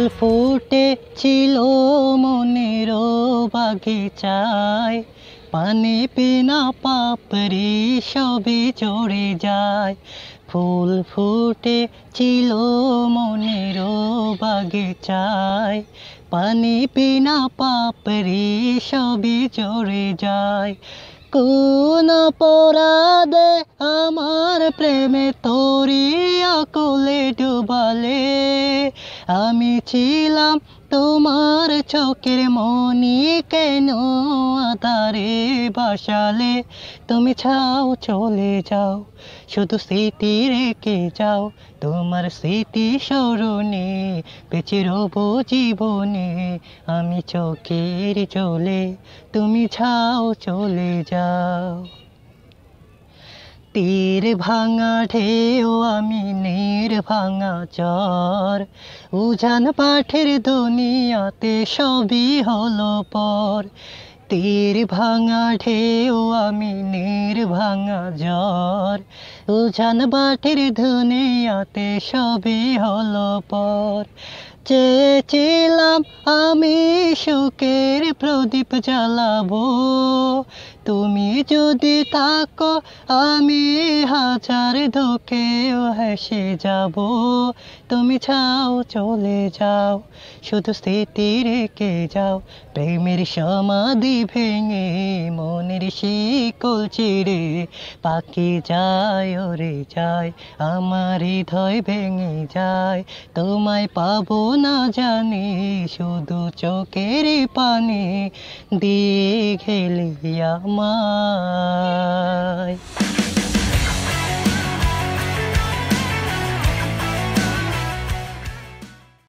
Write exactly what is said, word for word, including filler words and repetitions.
ফুটেছিল মনের বাগিচায়, পানি পিনা পাপড়ি সবে ঝরে যায়। ফুল ফুটেছিল মনের বাগিচায়, পানি পিনা পাপড়ি সবে ঝরে যায়। কোন অপরাধে আমার প্রেমে তোরি আকুলে ডুবালে, আমি ছিলাম তোমার চোখের মনি, কেন আধারে বাসালে? তুমি ছাও চলে যাও, শুধু স্মৃতি রেখে যাও। তোমার স্মৃতি স্মরণে বেঁচে রব জীবনে, আমি চোখের জলে, তুমি ছাও চলে যাও। তীর ভাঙা ঢেউ আমি নীর ভাঙা চর, উজান পাঠের দুনিয়াতে সবই হলো পর। তীর ভাঙা ঢেউ আমি নীর ভাঙা জ্বর, উজান পাঠের দুনিয়াতে সবই হলো পর। চেয়েছিলাম আমি সুখের প্রদীপ জ্বালাবো, তুমি যদি থাকো আমি হাজার দুঃখেও হেসে যাব। তুমি ছাও চলে যাও, শুধু স্মৃতি রেখে যাও। প্রেমের সমাধি ভেঙে মনের শিকল চিরে পাখি যায় ওরে যায়, আমার হৃদয় ভেঙে যায়। তোমায় পাবো না জানি, শুধু চোখের পানি দিয়ে গেলি আমায়।